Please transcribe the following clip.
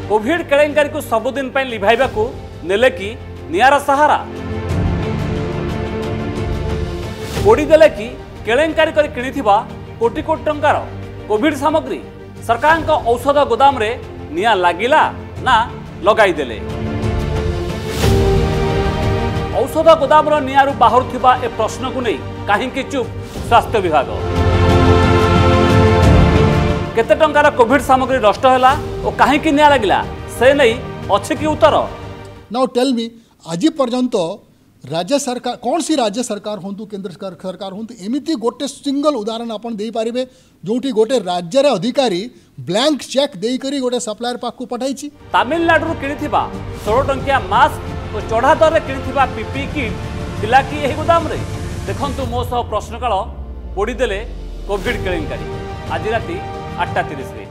Covid केलेंकारी को सबुदिन लिभाइबा को नेले कि नियारा सहारा पोड़ीदेले कि केलेंकारी कर किणिथिबा कोटी कोटी टंकार कोविड सामग्री सरकार का औषध गोदाम रे निया लागिला ना लगाई देले। औषध गोदाम रो नियारू बाहरुथिबा ए प्रश्न को नहीं काहेकि चुप स्वास्थ्य विभाग। केते टंकार कोविड सामग्री नष्ट होला और काहेकि निया लागिला से नहीं अच्छे कि उत्तर। नाउ टेल मी आज पर्यंत राज्य सरकार कौन सी राज्य सरकार हूँ केंद्र सरकार हूँ एमती गोटे सिंगल उदाहरण आपन दे पारिबे जोटी गोटे राज्य रे अधिकारी ब्लैंक चेक देकरी गोटे सप्लायर पाक पठाई। तमिलनाडु किणिथिबा 16 टंकिया मास्क और चढ़ा दर रे किणिथिबा पीपी किट थिला कि एही गोदाम रे देखंतु मो सह प्रश्नकाल पोड़ी देले कोविड केलेंकारी आज राति 8:30 रे।